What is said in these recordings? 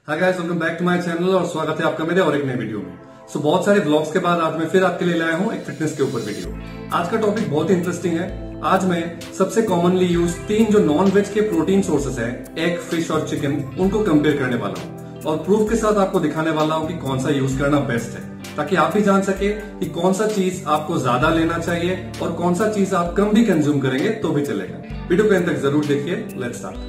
Hi guys, welcome back to my channel और स्वागत है आपका मेरे और एक नए वीडियो में। बहुत सारे व्लॉग्स के बाद आज मैं फिर आपके लिए लाया हूं एक फिटनेस के ऊपर वीडियो। आज का टॉपिक बहुत ही इंटरेस्टिंग है। आज मैं सबसे कॉमनली यूज 3 जो नॉन वेज के प्रोटीन सोर्सेस है, एग, फिश और चिकन, उनको कंपेयर करने वाला हूँ और प्रूफ के साथ आपको दिखाने वाला हूँ कि कौन सा यूज करना बेस्ट है, ताकि आप भी जान सके कि कौन सा चीज आपको ज्यादा लेना चाहिए और कौन सा चीज आप कम भी कंज्यूम करेंगे तो भी चलेगा। वीडियो के अंत तक जरूर देखिए। Let's start.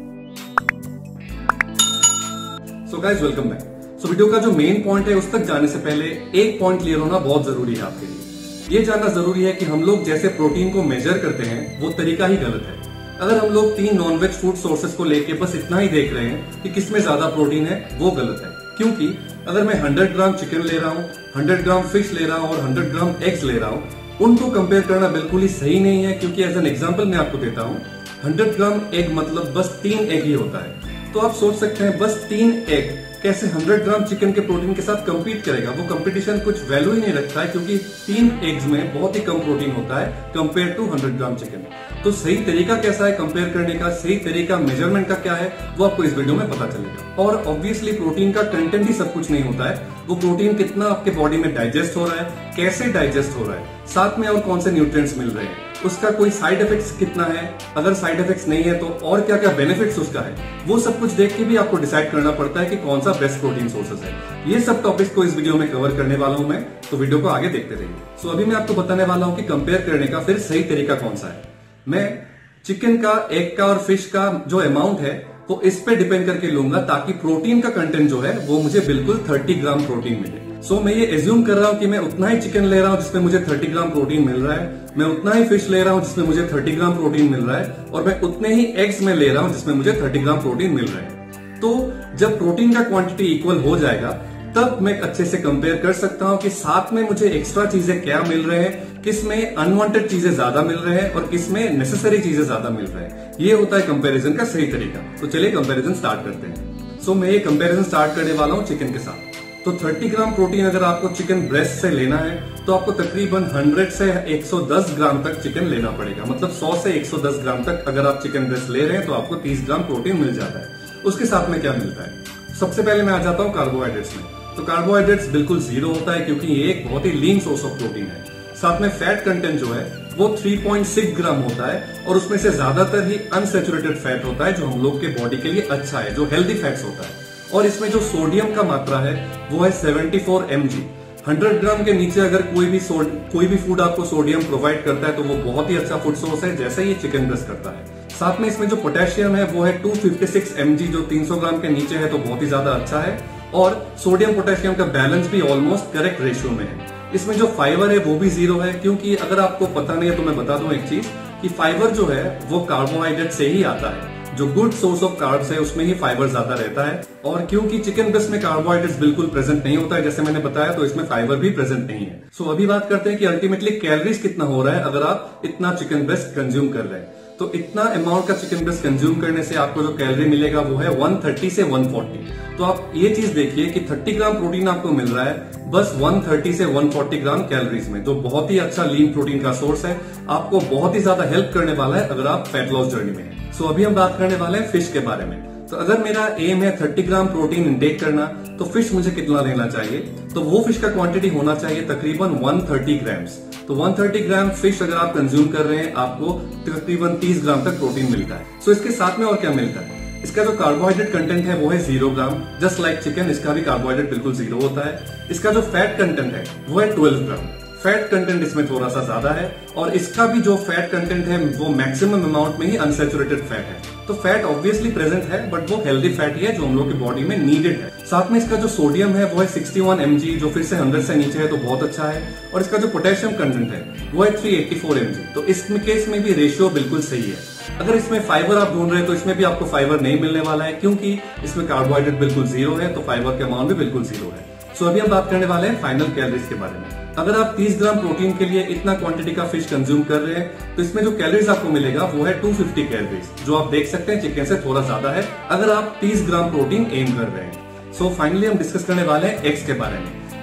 So guys, welcome back. So video का जो मेन पॉइंट है उस तक जाने से पहले एक पॉइंट क्लियर होना बहुत जरूरी है आपके लिए। ये जानना जरूरी है कि हम लोग जैसे प्रोटीन को मेजर करते हैं वो तरीका ही गलत है। अगर हम लोग 3 नॉनवेज फूड सोर्सेज को लेके बस इतना ही देख रहे हैं कि किसमें ज्यादा प्रोटीन है, वो गलत है। क्योंकि अगर मैं 100 ग्राम चिकन ले रहा हूँ, 100 ग्राम फिश ले रहा हूँ और 100 ग्राम एग्स ले रहा हूँ, उनको कंपेयर करना बिल्कुल ही सही नहीं है। क्योंकि एज एन एग्जाम्पल मैं आपको देता हूँ, 100 ग्राम एग मतलब बस 3 एग ही होता है। तो आप सोच सकते हैं बस 3 एग कैसे 100 ग्राम चिकन के प्रोटीन के साथ कंपीट करेगा। वो कंपटीशन कुछ वैल्यू ही नहीं रखता है, क्योंकि 3 एग्स में बहुत ही कम प्रोटीन होता है कंपेयर टू 100 ग्राम चिकन। तो सही तरीका कैसा है कंपेयर करने का, सही तरीका मेजरमेंट का क्या है, वो आपको इस वीडियो में पता चलेगा। और ऑब्वियसली प्रोटीन का कंटेंट ही सब कुछ नहीं होता है, वो प्रोटीन कितना आपके बॉडी में डाइजेस्ट हो रहा है, कैसे डाइजेस्ट हो रहा है, साथ में और कौन से न्यूट्रिएंट्स मिल रहे हैं, उसका कोई साइड इफेक्ट्स कितना है, अगर साइड इफेक्ट्स नहीं है तो और क्या क्या बेनिफिट्स उसका है, वो सब कुछ देख के भी आपको डिसाइड करना पड़ता है कि कौन सा बेस्ट प्रोटीन सोर्सेस है। ये सब टॉपिक्स को इस वीडियो में कवर करने वाला हूं मैं, तो वीडियो को आगे देखते रहिए। सो अभी मैं आपको बताने वाला हूं कि कंपेयर करने का फिर सही तरीका कौन सा है। मैं चिकन का, एग का और फिश का जो अमाउंट है वो इस पे डिपेंड करके लूंगा, ताकि प्रोटीन का कंटेंट जो है वो मुझे बिल्कुल 30 ग्राम प्रोटीन मिले। सो मैं ये एज्यूम कर रहा हूं कि मैं उतना ही चिकन ले रहा हूं जिसमें मुझे 30 ग्राम प्रोटीन मिल रहा है, मैं उतना ही फिश ले रहा हूं जिसमें मुझे 30 ग्राम प्रोटीन मिल रहा है, और मैं उतने ही एग्स में ले रहा हूं जिसमें मुझे 30 ग्राम प्रोटीन मिल रहा है। तो जब प्रोटीन का क्वांटिटी इक्वल हो जाएगा तब मैं अच्छे से कंपेयर कर सकता हूं कि साथ में मुझे एक्स्ट्रा चीजें क्या मिल रहे हैं, किसमें अनवांटेड चीजें ज्यादा मिल रहे हैं और किसमें नेसेसरी चीजें ज्यादा मिल रहे हैं। ये होता है कंपैरिजन का सही तरीका। तो चलिए कंपैरिजन स्टार्ट करते हैं। सो मैं ये कंपैरिजन स्टार्ट करने वाला हूं चिकन के साथ। तो 30 ग्राम प्रोटीन अगर आपको चिकन ब्रेस्ट से लेना है तो आपको तकरीबन 100 से 110 ग्राम तक चिकन लेना पड़ेगा। मतलब 100 से 110 ग्राम तक अगर आप चिकन ब्रेस्ट ले रहे हैं तो आपको 30 ग्राम प्रोटीन मिल जाता है। उसके साथ में क्या मिलता है? सबसे पहले मैं आ जाता हूँ कार्बोहाइड्रेट्स में। तो कार्बोहाइड्रेट्स बिल्कुल 0 होता है, क्योंकि ये एक बहुत ही लीन सोर्स ऑफ प्रोटीन है। साथ में फैट कंटेंट जो है वो 3.6 ग्राम होता है, और उसमें से ज्यादातर ही अनसेचुरेटेड फैट होता है जो हम लोग के बॉडी के लिए अच्छा है, जो हेल्दी फैट्स होता है। और इसमें जो सोडियम का मात्रा है वो है 74 mg। 100 ग्राम के नीचे अगर कोई भी फूड आपको सोडियम प्रोवाइड करता है तो वो बहुत ही अच्छा फूड सोर्स है, जैसे ये चिकन ब्रेस्ट करता है। साथ में इसमें जो पोटेशियम है वो है 256 mg, जो 300 ग्राम के नीचे है तो बहुत ही ज्यादा अच्छा है। और सोडियम पोटेशियम का बैलेंस भी ऑलमोस्ट करेक्ट रेशियो में है। इसमें जो फाइबर है वो भी 0 है, क्योंकि अगर आपको पता नहीं है तो मैं बता दूं एक चीज कि फाइबर जो है वो कार्बोहाइड्रेट से ही आता है। जो गुड सोर्स ऑफ कार्ब्स है उसमें ही फाइबर ज्यादा रहता है, और क्योंकि चिकन ब्रेस्ट में कार्बोहाइड्रेट्स बिल्कुल प्रेजेंट नहीं होता है जैसे मैंने बताया, तो इसमें फाइबर भी प्रेजेंट नहीं है। सो अभी बात करते हैं कि अल्टीमेटली कैलोरीज कितना हो रहा है अगर आप इतना चिकन ब्रेस्ट कंज्यूम कर रहे हैं। तो इतना अमाउंट का चिकन ब्रेस्ट कंज्यूम करने से आपको जो कैलोरी मिलेगा वो है 130 से 140। तो आप ये चीज देखिए कि 30 ग्राम प्रोटीन आपको मिल रहा है बस 130 से 140 ग्राम कैलोरीज में, जो बहुत ही अच्छा लीन प्रोटीन का सोर्स है, आपको बहुत ही ज्यादा हेल्प करने वाला है अगर आप फैट लॉस जर्नी में हैं। सो अभी हम बात करने वाले हैं फिश के बारे में। तो अगर मेरा एम है 30 ग्राम प्रोटीन इंटेक करना, तो फिश मुझे कितना लेना चाहिए? तो वो फिश का क्वांटिटी होना चाहिए तकरीबन 130 ग्राम्स। तो 130 ग्राम फिश अगर आप कंज्यूम कर रहे हैं आपको तकरीबन 30 ग्राम तक प्रोटीन मिलता है। सो इसके साथ में और क्या मिलता है? इसका जो कार्बोहाइड्रेट कंटेंट है वो है 0 ग्राम। जस्ट लाइक चिकन, इसका भी कार्बोहाइड्रेट बिल्कुल 0 होता है। इसका जो फैट कंटेंट है वो है 12 ग्राम। फैट कंटेंट इसमें थोड़ा सा ज्यादा है, और इसका भी जो फैट कंटेंट है वो मैक्सिमम अमाउंट में ही अनसेचुरेटेड फैट है। तो फैट ऑब्वियसली प्रेजेंट है, बट वो हेल्दी फैट ही है जो हम लोग की बॉडी में नीडेड है। साथ में इसका जो सोडियम है वो है 61 mg, जो फिर से 100 से नीचे है तो बहुत अच्छा है। और इसका जो पोटेशियम कंटेंट है वो है 384 mg। तो इस केस में भी रेशियो बिल्कुल सही है। अगर इसमें फाइबर आप ढूंढ रहे हैं तो इसमें भी आपको फाइबर नहीं मिलने वाला है, क्योंकि इसमें कार्बोहाइड्रेट बिल्कुल 0 है, तो फाइबर का अमाउंट भी बिल्कुल 0 है। सो अभी हम बात करने वाले हैं फाइनल कैलोरीज के बारे में। अगर आप 30 ग्राम प्रोटीन के लिए इतना क्वांटिटी का फिश कंज्यूम कर रहे हैं तो इसमें जो कैलोरीज आपको मिलेगा वो है 250 कैलोरीज, जो आप देख सकते हैं चिकन से थोड़ा ज्यादा है अगर आप 30 ग्राम प्रोटीन एम कर रहे हैं। सो फाइनली हम डिस्कस करने वाले हैं एग्स के बारे में।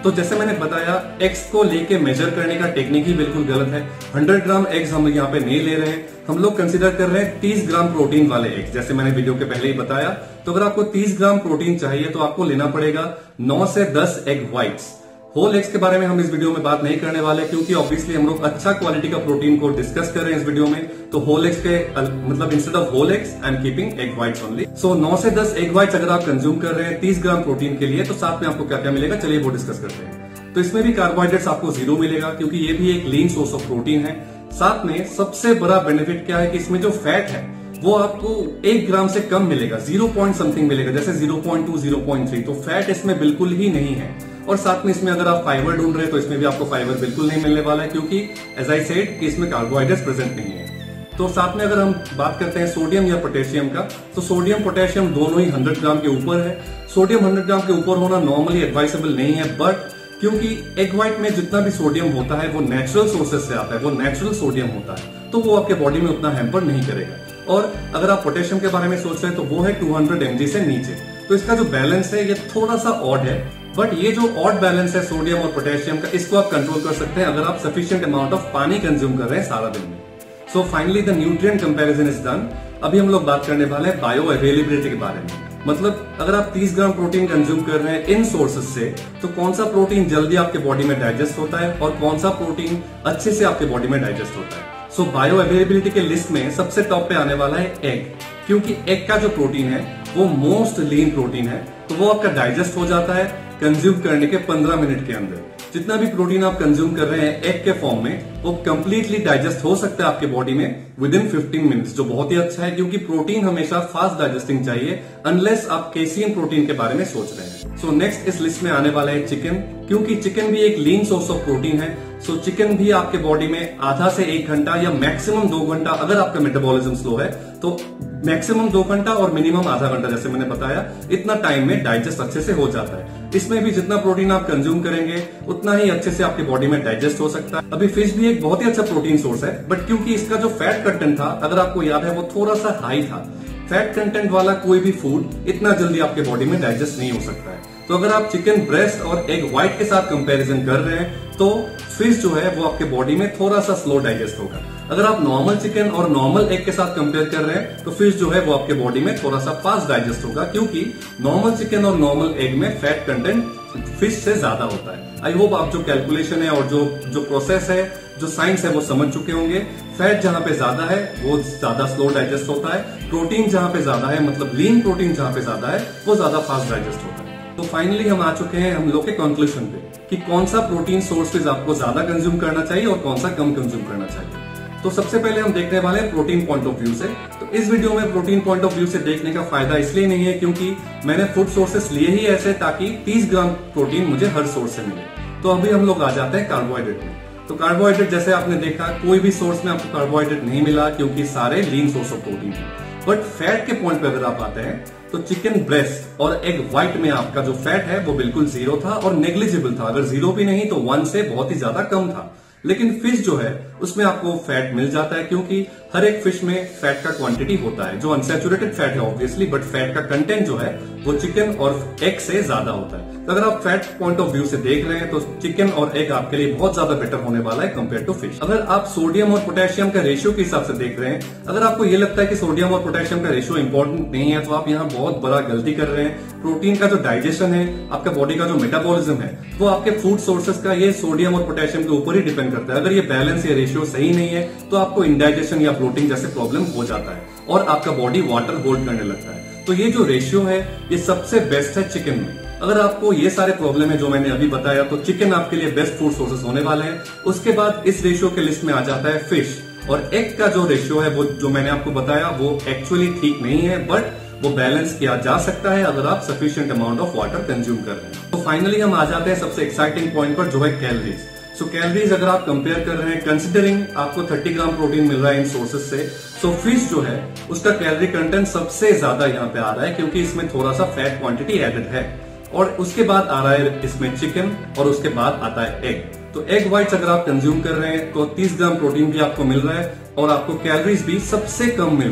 तो जैसे मैंने बताया, एग्स को लेके मेजर करने का टेक्निक ही बिल्कुल गलत है। 100 ग्राम एग्स हम यहाँ पे नहीं ले रहे हैं, हम लोग कंसीडर कर रहे हैं 30 ग्राम प्रोटीन वाले एग्स, जैसे मैंने वीडियो के पहले ही बताया। तो अगर आपको 30 ग्राम प्रोटीन चाहिए तो आपको लेना पड़ेगा 9 से 10 एग व्हाइट्स। होल एग्स के बारे में हम इस वीडियो में बात नहीं करने वाले, क्योंकि ऑब्वियसली हम लोग अच्छा क्वालिटी का प्रोटीन को डिस्कस कर रहे हैं इस वीडियो में। तो होल एग्स के मतलब instead of whole eggs I am keeping egg whites only. So 9 से 10 एग व्हाइट्स अगर आप कंज्यूम कर रहे हैं 30 ग्राम प्रोटीन के लिए, तो साथ में आपको क्या क्या मिलेगा, चलिए वो डिस्कस करते हैं। तो इसमें भी कार्बोहाइड्रेट्स आपको 0 मिलेगा, क्योंकि ये भी एक लीन सोर्स ऑफ प्रोटीन है। साथ में सबसे बड़ा बेनिफिट क्या है कि इसमें जो फैट है वो आपको 1 ग्राम से कम मिलेगा, 0 पॉइंट समथिंग मिलेगा, जैसे 0.2, 0.3। तो फैट इसमें बिल्कुल ही नहीं है। और साथ में इसमें अगर आप फाइबर ढूंढ रहे हैं तो इसमें भी आपको फाइबर बिल्कुल नहीं मिलने वाला है, क्योंकि एज आई सेड कि इसमें कार्बोहाइड्रेट्स प्रेजेंट नहीं है। तो साथ में अगर हम बात करते हैं सोडियम या पोटेशियम का, तो सोडियम पोटेशियम दोनों ही 100 ग्राम के ऊपर है। सोडियम 100 ग्राम के ऊपर होना नॉर्मली एडवाइसेबल नहीं है, बट क्योंकि एग व्हाइट में जितना भी सोडियम होता है वो नेचुरल सोर्सेज से आता है, वो नेचुरल सोडियम होता है, तो वो आपके बॉडी में उतना हैम्पर नहीं करेगा। और अगर आप पोटेशियम के बारे में सोच रहे हैं तो वो है 200 mg से नीचे। तो इसका जो बैलेंस है ये थोड़ा सा ऑड है, बट ये जो ऑड बैलेंस है सोडियम और पोटेशियम का, इसको आप कंट्रोल कर सकते हैं अगर आप सफिशिएंट अमाउंट ऑफ पानी कंज्यूम कर रहे हैं सारा दिन में। So finally the nutrient comparison is done. अभी हम लोग बात करने वाले हैं बायो अवेलेबिलिटी के बारे में। मतलब अगर आप 30 ग्राम प्रोटीन कंज्यूम कर रहे हैं इन सोर्सेज से, तो कौन सा प्रोटीन जल्दी आपके बॉडी में डाइजेस्ट होता है और कौन सा प्रोटीन अच्छे से आपके बॉडी में डाइजेस्ट होता है। सो बायो अवेलेबिलिटी के लिस्ट में सबसे टॉप पे आने वाला है एग, क्योंकि एग का जो प्रोटीन है वो मोस्ट लीन प्रोटीन है, तो वो आपका डाइजेस्ट हो जाता है कंज्यूम करने के 15 मिनट के अंदर। जितना भी प्रोटीन आप कंज्यूम कर रहे हैं एग के फॉर्म में, वो कंप्लीटली डाइजेस्ट हो सकता है आपके बॉडी में विद इन 15 मिनट्स, जो बहुत ही अच्छा है, क्योंकि प्रोटीन हमेशा फास्ट डाइजेस्टिंग चाहिए, अनलेस आप केसियन प्रोटीन के बारे में सोच रहे हैं। सो नेक्स्ट इस लिस्ट में आने वाला है चिकन, क्योंकि चिकन भी एक लीन सोर्स ऑफ प्रोटीन है। सो चिकन भी आपके बॉडी में आधा से 1 घंटा या मैक्सिमम 2 घंटा, अगर आपका मेटाबॉलिज्म स्लो है तो मैक्सिमम 2 घंटा और मिनिमम आधा घंटा, जैसे मैंने बताया, इतना टाइम में डाइजेस्ट अच्छे से हो जाता है। इसमें भी जितना प्रोटीन आप कंज्यूम करेंगे उतना ही अच्छे से आपकी बॉडी में डाइजेस्ट हो सकता है। अभी फिश भी एक बहुत ही अच्छा प्रोटीन सोर्स है, बट क्योंकि इसका जो फैट कंटेंट था, अगर आपको याद है, वो थोड़ा सा हाई था। फैट कंटेंट वाला कोई भी फूड इतना जल्दी आपके बॉडी में डाइजेस्ट नहीं हो सकता है। तो अगर आप चिकन ब्रेस्ट और एग व्हाइट के साथ कंपैरिजन कर रहे हैं तो फिश जो है वो आपके बॉडी में थोड़ा सा स्लो डाइजेस्ट होगा। अगर आप नॉर्मल चिकन और नॉर्मल एग के साथ कंपेयर कर रहे हैं तो फिश जो है वो आपके बॉडी में थोड़ा सा फास्ट डाइजेस्ट होगा, क्योंकि नॉर्मल चिकन और नॉर्मल एग में फैट कंटेंट फिश से ज्यादा होता है। आई होप आप जो कैलकुलेशन है और जो प्रोसेस है, जो साइंस है, वो समझ चुके होंगे। फैट जहां पे ज्यादा है वो ज्यादा स्लो डाइजेस्ट होता है, प्रोटीन जहां पे ज्यादा है, मतलब लीन प्रोटीन जहां पे ज्यादा है, वो ज्यादा फास्ट डाइजेस्ट होता है। तो फाइनली हम आ चुके हैं हम लोग के कंक्लूजन पे कि कौन सा प्रोटीन सोर्सेज आपको ज्यादा कंज्यूम करना चाहिए और कौन सा कम कंज्यूम करना चाहिए। तो सबसे पहले हम देखने वाले हैं प्रोटीन पॉइंट ऑफ व्यू से। तो इस वीडियो में प्रोटीन पॉइंट ऑफ व्यू से देखने का फायदा इसलिए नहीं है क्योंकि मैंने फूड सोर्सेस लिए ही ऐसे ताकि 30 ग्राम प्रोटीन मुझे हर सोर्स से मिले। तो अभी हम लोग आ जाते हैं कार्बोहाइड्रेट में। तो कार्बोहाइड्रेट जैसे आपने देखा, कोई भी सोर्स में आपको कार्बोहाइड्रेट नहीं मिला, क्योंकि सारे लीन सोर्स ऑफ प्रोटीन है। बट फैट के पॉइंट पे अगर आप आते हैं तो चिकन ब्रेस्ट और एग व्हाइट में आपका जो फैट है वो बिल्कुल 0 था और नेग्लिजिबल था। अगर 0 भी नहीं तो 1 से बहुत ही ज्यादा कम था। लेकिन फिश जो है उसमें आपको फैट मिल जाता है, क्योंकि हर एक फिश में फैट का क्वांटिटी होता है, जो अनसैचुरेटेड फैट है ऑब्वियसली, बट फैट का कंटेंट जो है वो चिकन और एग से ज्यादा होता है। तो अगर आप फैट पॉइंट ऑफ व्यू से देख रहे हैं तो चिकन और एग आपके लिए बहुत ज्यादा बेटर होने वाला है कंपेयर टू फिश। अगर आप सोडियम और पोटेशियम का रेशियो के हिसाब से देख रहे हैं, अगर आपको ये लगता है कि सोडियम और पोटेशियम का रेशियो इंपॉर्टेंट नहीं है, तो आप यहाँ बहुत बड़ा गलती कर रहे हैं। प्रोटीन का जो डाइजेशन है, आपका बॉडी का जो मेटाबॉलिज्म है, वो आपके फूड सोर्सेज का ये सोडियम और पोटेशियम के ऊपर ही डिपेंड करता है। अगर ये बैलेंस या रेशियो सही नहीं है तो आपको इंडाइजेशन या ब्लोटिंग जैसे प्रॉब्लम हो जाता है और आपका बॉडी वाटर होल्ड करने लगता है। तो ये जो रेशियो है ये सबसे बेस्ट है चिकन में। अगर आपको ये सारे प्रॉब्लम है जो मैंने अभी बताया तो चिकन आपके लिए बेस्ट फूड सोर्सेस होने वाले हैं। उसके बाद इस रेशियो के लिस्ट में आ जाता है फिश, और एग का जो रेशियो है वो जो मैंने आपको बताया वो एक्चुअली ठीक नहीं है, बट वो बैलेंस किया जा सकता है अगर आप sufficient amount of water consume कर रहे हैं। तो फाइनली हम आ जाते हैं सबसे एक्साइटिंग पॉइंट पर, जो है कैलोरीज। सो कैलोरीज अगर आप कंपेयर कर रहे हैं, कंसिडरिंग आपको 30 ग्राम प्रोटीन मिल रहा है इन सोर्सेज से, सो फिश जो है उसका कैलोरी कंटेंट सबसे ज्यादा यहाँ पे आ रहा है, क्योंकि इसमें थोड़ा सा फैट क्वांटिटी एडेड है। और उसके बाद आ रहा है इसमें चिकन, और उसके बाद आता है एग। तो एग व्हाइट्स अगर आप कंज्यूम कर रहे हैं तो 30 ग्राम प्रोटीन भी आपको मिल रहा है और आपको कैलोरीज भी सबसे कम मिल रहा है।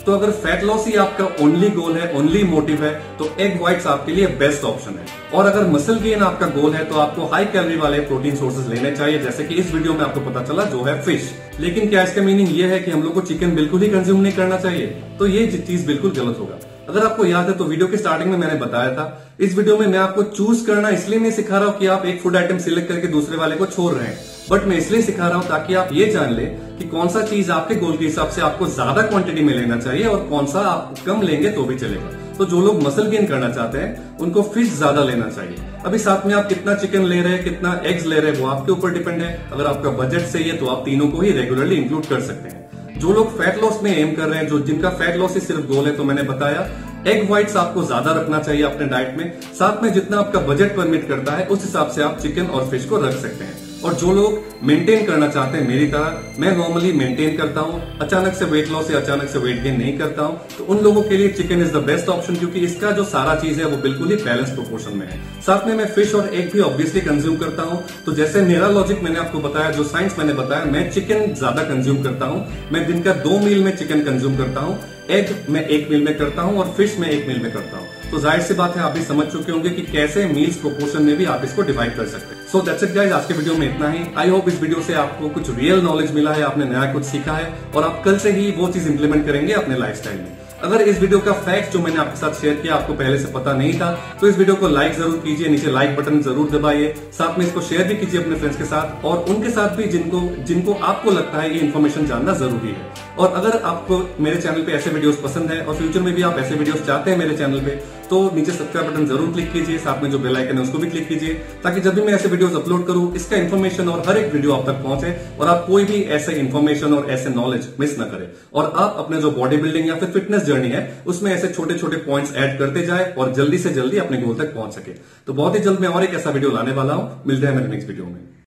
तो अगर फैट लॉस ही आपका ओनली गोल है, ओनली मोटिव है, तो एग व्हाइट्स आपके लिए बेस्ट ऑप्शन है। और अगर मसल गेन आपका गोल है तो आपको हाई कैलोरी वाले प्रोटीन सोर्सेज लेने चाहिए, जैसे कि इस वीडियो में आपको पता चला जो है फिश। लेकिन क्या इसका मीनिंग ये है कि हम लोग को चिकन बिल्कुल ही कंज्यूम नहीं करना चाहिए? तो ये चीज बिल्कुल गलत होगा। अगर आपको याद है तो वीडियो के स्टार्टिंग में मैंने बताया था, इस वीडियो में मैं आपको चूज करना इसलिए नहीं सिखा रहा हूं कि आप एक फूड आइटम सिलेक्ट करके दूसरे वाले को छोड़ रहे हैं, बट मैं इसलिए सिखा रहा हूं ताकि आप ये जान ले कि कौन सा चीज आपके गोल के हिसाब से आपको ज्यादा क्वांटिटी में लेना चाहिए और कौन सा आप कम लेंगे तो भी चलेगा। तो जो लोग मसल गेन करना चाहते हैं उनको फिश ज्यादा लेना चाहिए। अभी साथ में आप कितना चिकन ले रहे हैं, कितना एग्स ले रहे हैं, वो आपके ऊपर डिपेंड है। अगर आपका बजट सही है तो आप तीनों को ही रेगुलरली इंक्लूड कर सकते हैं। जो लोग फैट लॉस में एम कर रहे हैं, जो जिनका फैट लॉस ही सिर्फ गोल है, तो मैंने बताया एग व्हाइट्स आपको ज्यादा रखना चाहिए अपने डाइट में। साथ में जितना आपका बजट परमिट करता है उस हिसाब से आप चिकन और फिश को रख सकते हैं। और जो लोग मेंटेन करना चाहते हैं मेरी तरह, मैं नॉर्मली मेंटेन करता हूं, अचानक से वेट लॉस या अचानक से वेट गेन नहीं करता हूं, तो उन लोगों के लिए chicken is the best option, क्योंकि इसका जो सारा चीज है वो बिल्कुल ही बैलेंस प्रोपोर्शन में है। साथ में मैं फिश और एग भी ऑब्वियसली कंज्यूम करता हूं। तो जैसे मेरा लॉजिक मैंने आपको बताया, जो साइंस मैंने बताया, मैं चिकन ज्यादा कंज्यूम करता हूं। मैं दिन का 2 मील में चिकन कंज्यूम करता हूं, एग मैं 1 मील में करता हूं और फिश मैं 1 मील में करता हूं। तो जाहिर सी बात है आप भी समझ चुके होंगे कि कैसे मील्स प्रोपोर्शन में भी आप इसको डिवाइड कर सकते हैं। सो दैट्स इट गाइस, आज के वीडियो में इतना ही। आई होप इस वीडियो से आपको कुछ रियल नॉलेज मिला है, आपने नया कुछ सीखा है और आप कल से ही वो चीज इंप्लीमेंट करेंगे अपने लाइफस्टाइल में। अगर इस वीडियो का फैक्ट जो मैंने आपके साथ शेयर किया आपको पहले से पता नहीं था, तो इस वीडियो को लाइक जरूर कीजिए, नीचे लाइक बटन जरूर दबाइए। साथ में इसको शेयर भी कीजिए अपने फ्रेंड्स के साथ और उनके साथ भी जिनको आपको लगता है ये इन्फॉर्मेशन जानना जरूरी है। और अगर आपको मेरे चैनल पे ऐसे वीडियोस पसंद है और फ्यूचर में भी आप ऐसे वीडियोस चाहते हैं मेरे चैनल पे, तो नीचे सब्सक्राइब बटन जरूर क्लिक कीजिए। साथ में जो बेल आइकन है उसको भी क्लिक कीजिए, ताकि जब भी मैं ऐसे वीडियोस अपलोड करूं इसका इन्फॉर्मेशन और हर एक वीडियो आप तक पहुंचे और आप कोई भी ऐसे इन्फॉर्मेशन और ऐसे नॉलेज मिस न करें। और आप अपने जो बॉडी बिल्डिंग या फिर फिटनेस जर्नी है उसमें ऐसे छोटे छोटे पॉइंट्स ऐड करते जाए और जल्दी से जल्दी अपने गोल तक पहुंच सके। तो बहुत ही जल्द मैं और एक ऐसा वीडियो लाने वाला हूं। मिलते हैं मेरे नेक्स्ट वीडियो में।